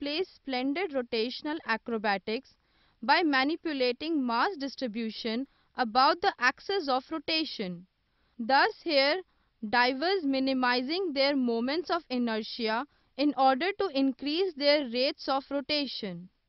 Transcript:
display splendid rotational acrobatics by manipulating mass distribution about the axis of rotation. Thus here, divers minimizing their moments of inertia in order to increase their rates of rotation.